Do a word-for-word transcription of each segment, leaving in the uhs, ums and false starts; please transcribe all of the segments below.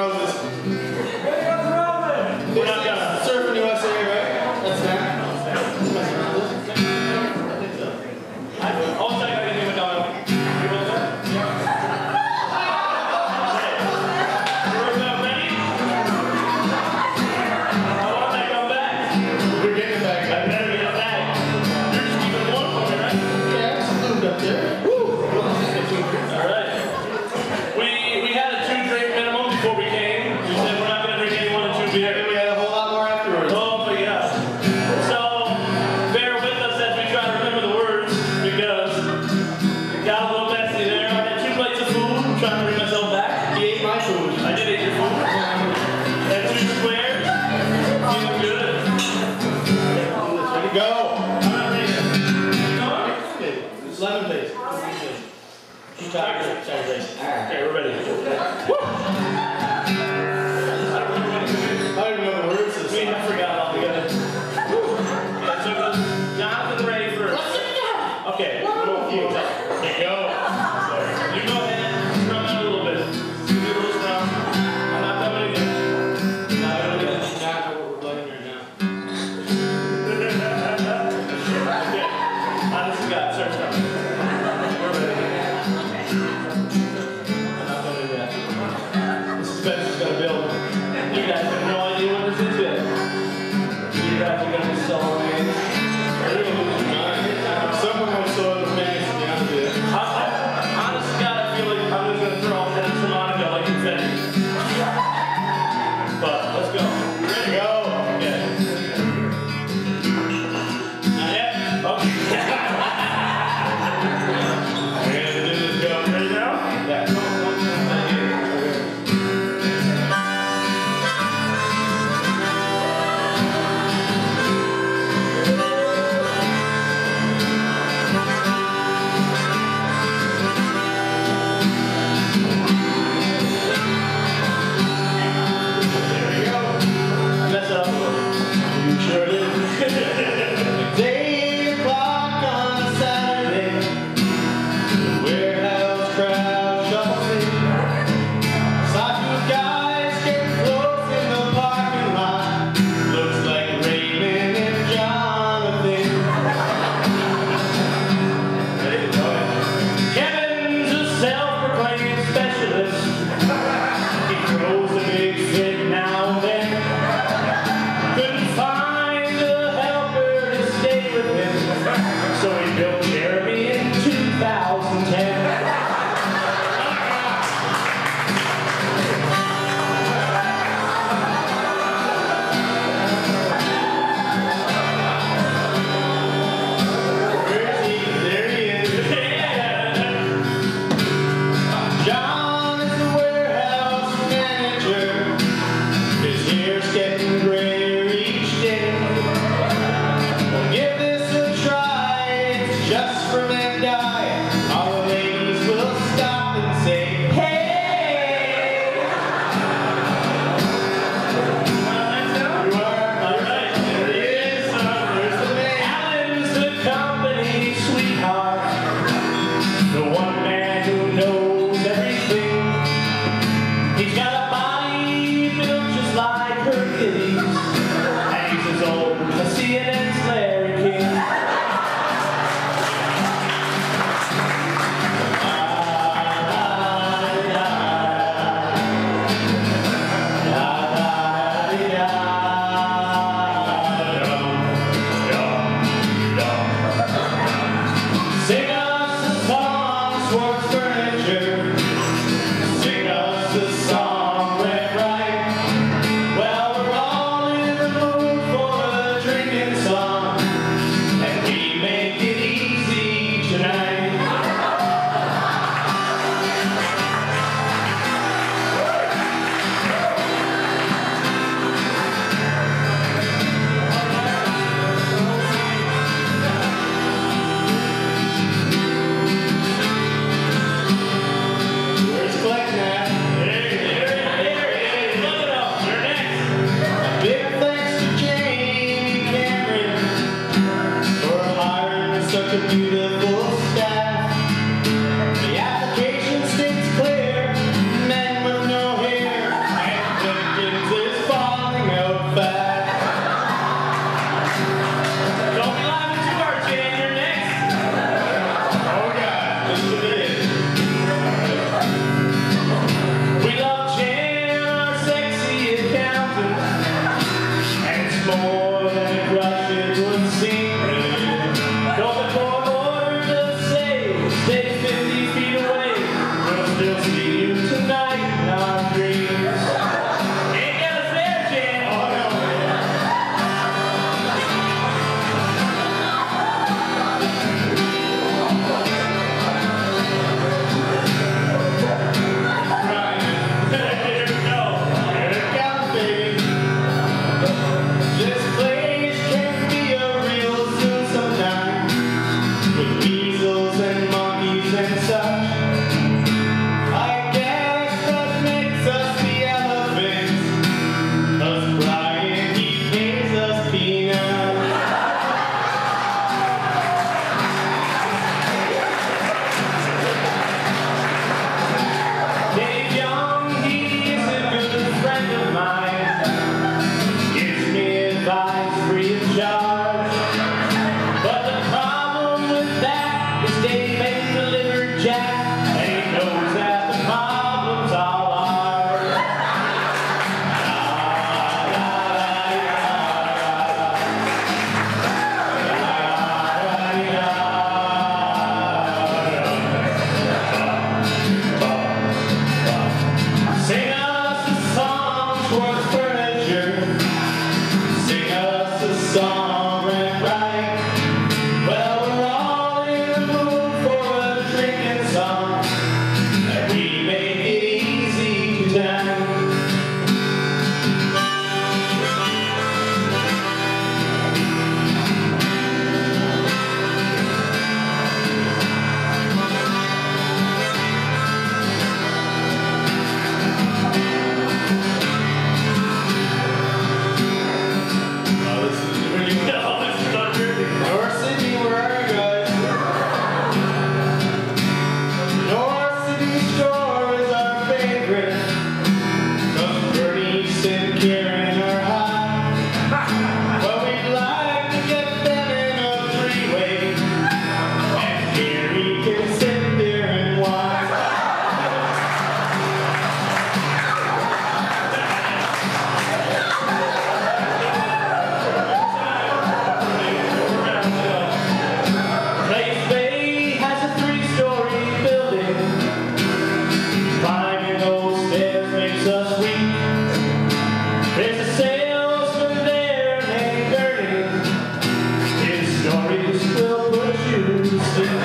roses. We're not gonna surfing U S A, right? That's that. All second, I can do it down. You roll that? Yeah. We're about ready? I want that come back. We're getting it back. I better get it back. You're just keeping one for me, right? Yeah, it's moved up there. Woo! All right. We we had a two drink minimum before we came. We said we're not going to drink any one or two beer. And we had a whole lot more afterwards. Oh, but yeah. So bear with us as we try to remember the words because it got a little messy there. I had two plates of food. I'm trying to bring myself back. He ate my food. I did eat your food. And two squares. Feeling good. Ready to go. I'm not ready. You going? Okay, it's lemon paste. Keep talking. Sorry, Grace. Okay, we're ready. Woo! I don't remember what it is. I don't even know the words to this. We have forgot altogether. Okay, so it goes Jonathan Ray first. Okay, we'll go with you. Okay, go. You go ahead, strum out a little bit. Give me a little strum. I'm not coming again. Not coming again. That's not what we're playing right now. Okay, honest to God, start strumming. We're ready. I'm not coming again. The suspense is gonna build. You guys have no idea what this is yet. You guys are gonna be so amazed. We're gonna lose your mind. Someone will show the fans to be honest with you. I, I, honest to God, I feel like I'm just gonna throw in some Monica like you said. But let's go. Ready to go. Okay. Not yet? Okay. We're gonna do this go. Ready now? Yeah. There we go. more than a crush, it would seem. Don't the court order just say, stay fifty feet away. We'll still see you tonight in our dreams. Ain't got us there, Jan. Oh, no, right. Here we go. Here it comes, baby. This place can be a real zoo sometime, with weasels and monkeys and such. I guess that makes us the elephants, 'cause Brian, he pays us peanuts. Dave Young, he is a good friend of mine. Gives me advice free of charge. But the problem with that is Dave ain't delivered jack, and he knows that the problem's all ours. Sing us a song towards furniture. Sing us a song and right. Well, we're all in the mood for a drinking song, and we make it easy tonight. Oh, this is really good. Oh, this is unreal. North Sydney, where are you guys? North Sydney Shore is our favorite, 'cause Bernice and Karen are hot. But we'd like to get them in a three-way, and here we can sit there and watch. Place Bay has a three-story building. Climbing those stairs makes us weak. There's a salesman there named Ernie. His stories will put you to sleep.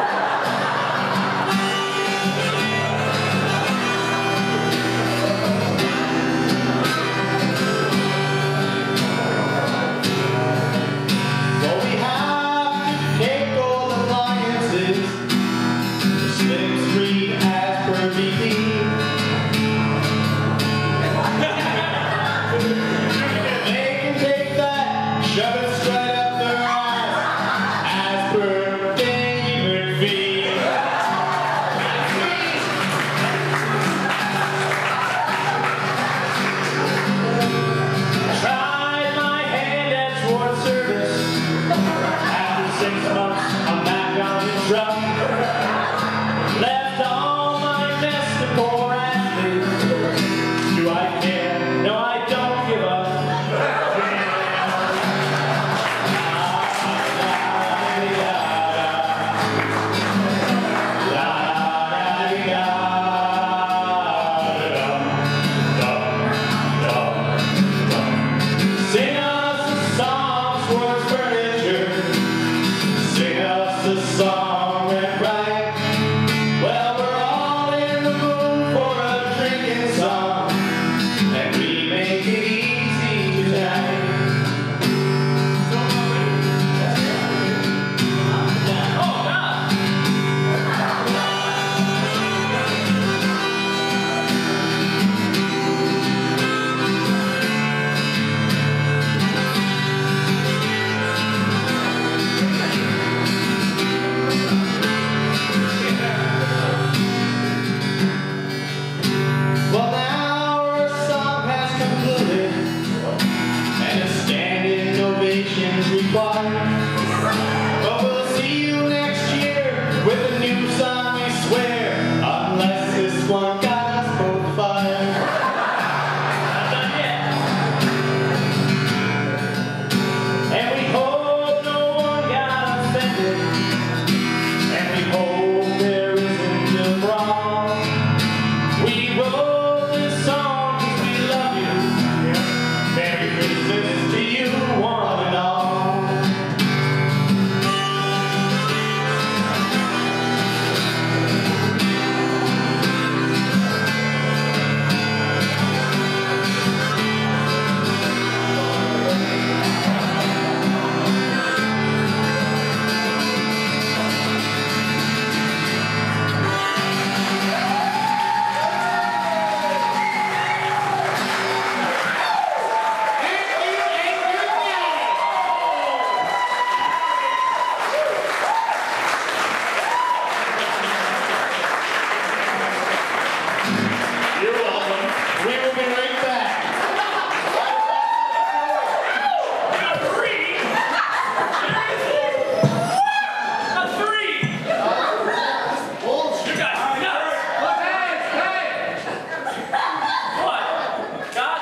So we have to take all the appliances to Slim Street as per V P. They can take that, shove it straight up their ass as per David V. Tried my hand at Schwartz Service. After six months, I'm back on the truck. Left all my mess to poor Ashley. Do I care? No, I don't give up. Sing us a song towards furniture. Sing us a song and right. Well, we're all in the mood for a drinking song, and we make it easy tonight. Oh, God! Well, now our song has concluded, and a standing ovation's required. But we'll see you next year with a new song, we swear, unless this one got us both fired. Not done yet.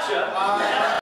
gotcha.